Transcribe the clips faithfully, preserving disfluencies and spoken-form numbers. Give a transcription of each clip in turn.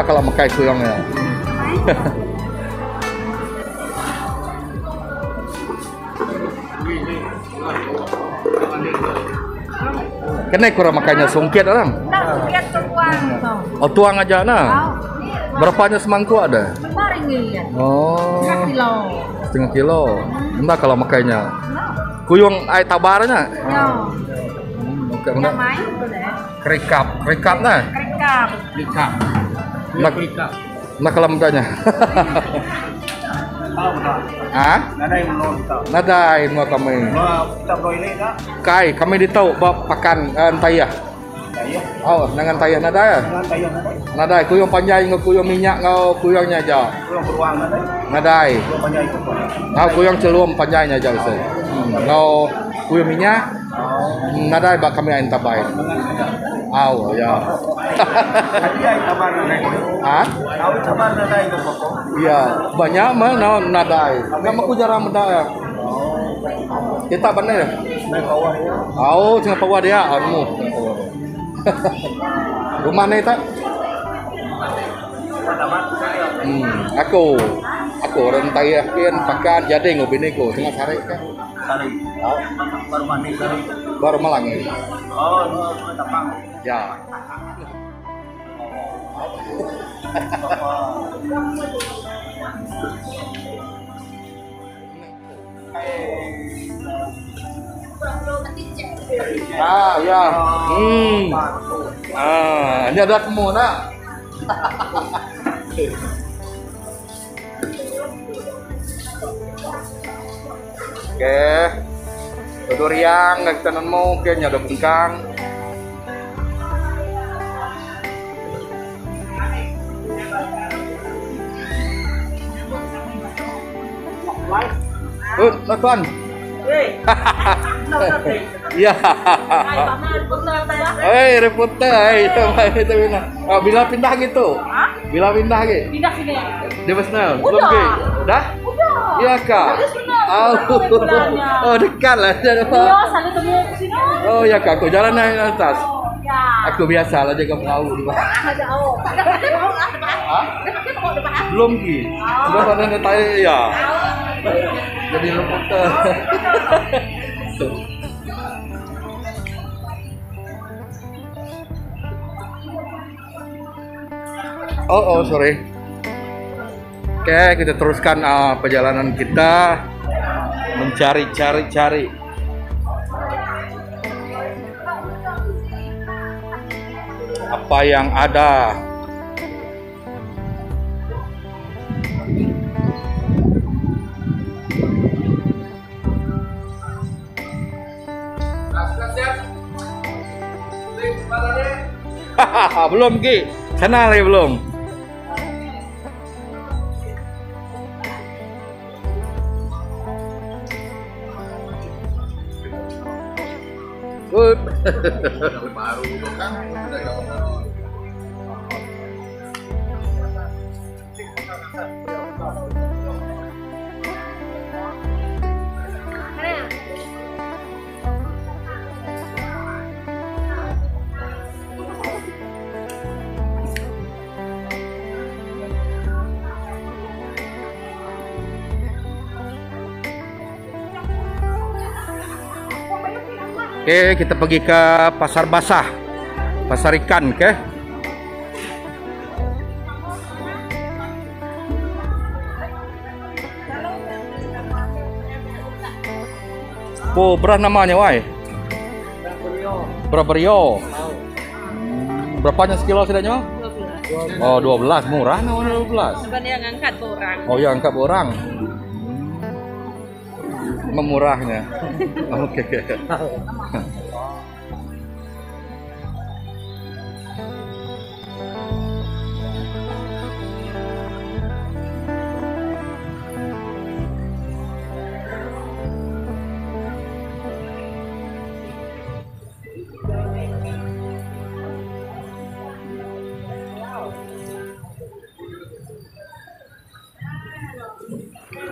kalau makai kuyongnya. Kena kurang makanya sungkit orang. Sungkit tuang. Oh tuang aja nah. Berapanya semangkuk ada? lima ringgit. Oh. Setengah kilo. Setengah kilo. Entah kalau makainya. Kuyung air tabarnya. Ya. Hmm, oke, Yang main tuh deh. Kerikap, kerikap nah. Kerikap. Kerikap. Nak kerikap. Nak kalau makanya. Ah? Nadai menonton. Nadai mau kami. Kita boleh tak? Kai, kami ditau bab pakan antaya. Tayar. Oh, dengan tayar nadai. Dengan tayar nadai. Nadai kuyung panjang ngau kuyung minyak ngau kuyungnya aja. Kurang beruang nadai. Nadai. Kurang panjang itu. Ngau kuyung celum panjangnya aja usai. Hmm. Ngau kuyung minyak. Nadai bak kami ain tabai. Aw, ya. Hadiah tabar nadai. Ah? Tahu tabar nadai itu pokok. Iya, banyak mah nah, nadai. Nama ku jarang nadai. Kita benar ya? Naik bawah ya. Oh, tengah bawah dia, anu. Rumah ni tak? Hmm, aku, aku orang Thai kian pakan jadi ngobini ko tengah sari kan? Sari. Oh, Baru mandi sari. baru malang ni. Oh, no, tapang. Ya. Ah, ya. Hmm. Ah, ini ada kamu nak. Oke. Durian nggak tenan mau kayaknya ada bengkang. Uh, nonton. Iya. Eh, reporter, eh, itu itu pindah. Oh, bila pindah gitu? Bila pindah gitu? Pindah sini. Di Basnel. Belum Udah. ke? Udah? Udah. Iya kak. Oh, oh dekat lah. Iya, sana temu ke sini. Oh ya kak, aku jalan naik atas. Ya. Aku biasa lah jaga perahu di bawah. Ada jauh. Hah? Belum ki. Sudah pada netai ya. Jadi reporter. Oh, oh, sorry. Oke, kita teruskan uh, perjalanan kita mencari-cari-cari. Apa yang ada? Belum Ki, kenal ya belum? Baru kan Oke, kita pergi ke pasar basah, pasar ikan, oke? Oh, berapa namanya, wai? Berapa Rio? Berapanya sekilo sedanya? Oh, dua belas, murah namanya dua belas. Bukan yang angkat orang. Oh, yang angkat orang. Memurahnya. Oke, oke.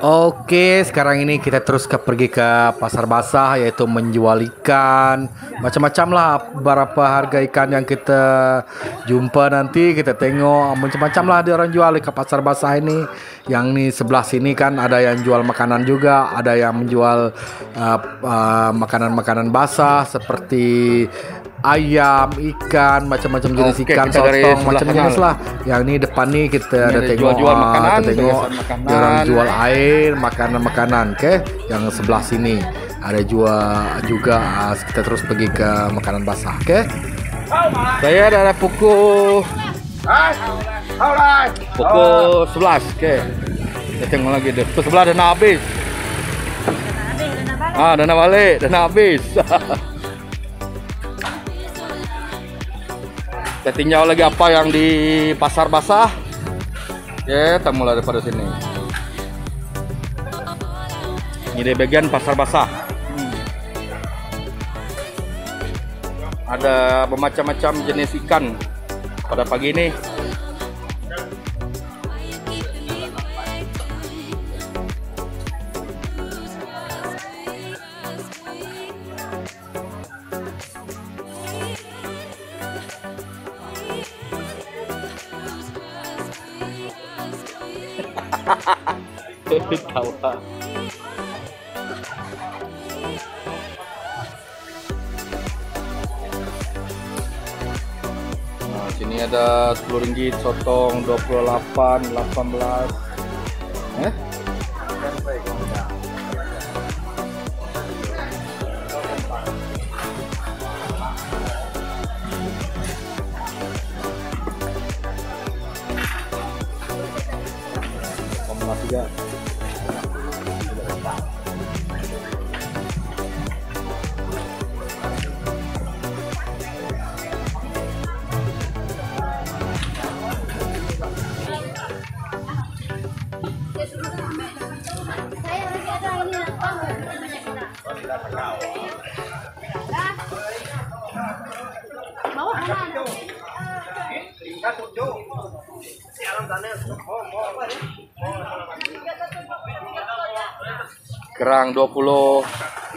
Oke, sekarang ini kita terus ke pergi ke pasar basah, yaitu menjual ikan, macam-macam lah berapa harga ikan yang kita jumpa nanti kita tengok macam-macam lah ada orang jual di ke pasar basah ini. Yang ni sebelah sini kan ada yang jual makanan juga, ada yang menjual uh, uh, makanan-makanan basah seperti ayam, ikan, macam-macam jenis Oke, ikan, kita dari sotong, sebelah macam kanan. jenis lah. Yang ni depan ni kita Ini ada ada tengok jual-jual ah, makanan, kita tengok biasa makanan. dia orang jual air, makanan-makanan, oke. Yang sebelah sini ada jual juga, ah, kita terus pergi ke makanan basah, oke. Saya ada pukul pukul sebelas, oke. Kita tengok lagi deh. Pukul sebelas dah nak habis. Ah, dah nak balik, dah nak habis. Kita tinjau lagi apa yang di pasar basah. Ya, kita mulai daripada sini. Ini di bagian pasar basah. Ada bermacam-macam jenis ikan pada pagi ini. Tawa. Nah, sini ada sepuluh ringgit sotong, dua puluh delapan, delapan belas. Eh? Tiga. Kerang dua puluh.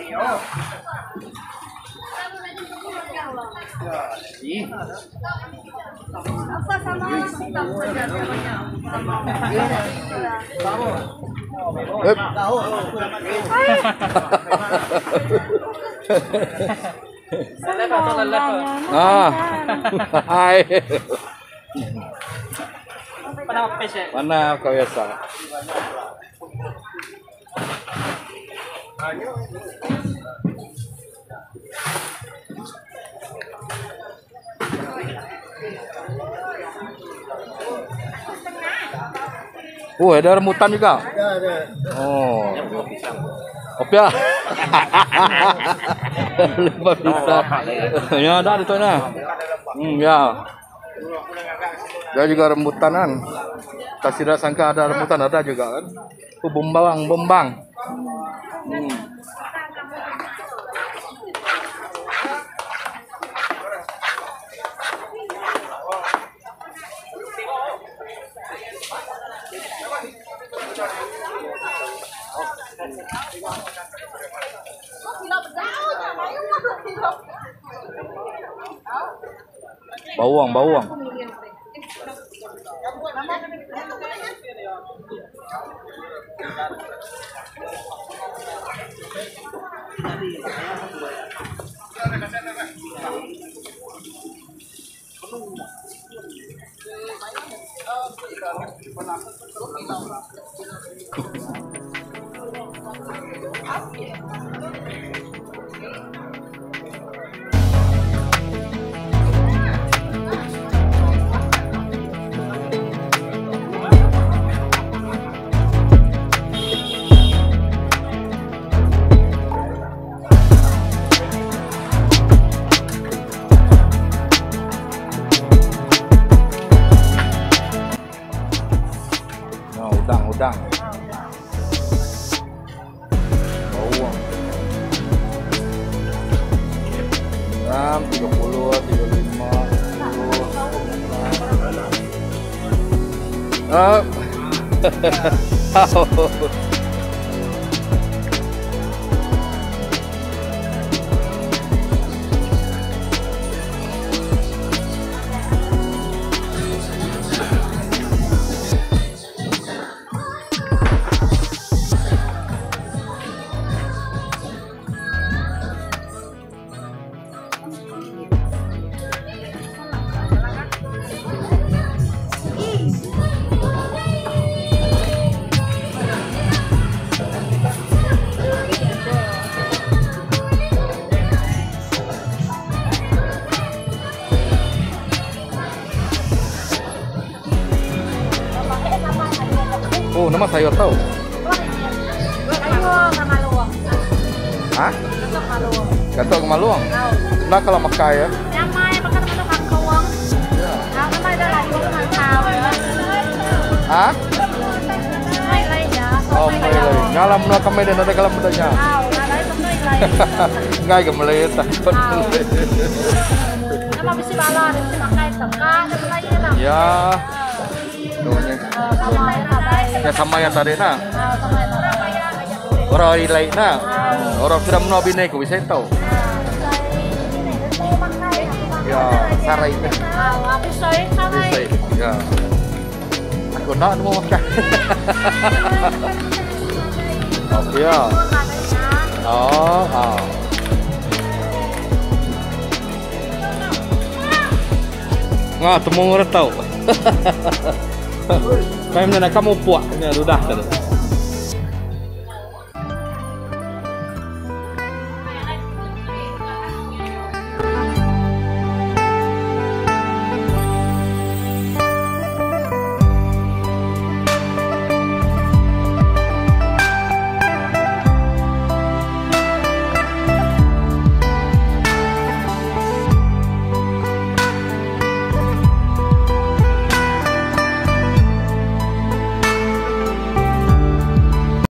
Hup. Ah. Hai. Mana kau biasa? Oh, ada rambutan juga. Ada, ada. Oh. Opia. Lupa bisa. Ya ada itu na. Hmm, ya. Ada juga rambutanan. Tak tidak sangka ada rambutan, ada juga kan. Oh, bombang, bombang. Hmm. Bawang, bawang. Nah, udang, udang. Bawang. enam, tiga puluh, tiga puluh lima, sepuluh. Ah. Oh, nama sayur tahu. Ayo, kamaluang. Hah? Itu kamaluang. Gatok kemaluang. Tahu. Nah kalau makai ya. Nyamai makan sama kangkawang. Ya. Tahu kan ada lagi makan tahu ya. Hah? Mai lai ya. Oh, mai lai. Ngalam na kami din ada kalam mudanya. Tahu, lai itu mai lai. Ngai ke Malaysia tak. Nama bisi bala, bisi makai teka, ada lagi nak. Ya. Tuanya. Sama ya tabai. Ya sama yang tadi nah. Sama ya tabai. Orang lain nah. Orang sudah menua bini ku bisa tahu. Ya, sarai itu. Aku say sarai. Bisa. Ya. Aku nak mau makan. Oke ya. Oh, ah. Nggak, temu orang tahu. Kayak mana kamu puak, ini udah kan.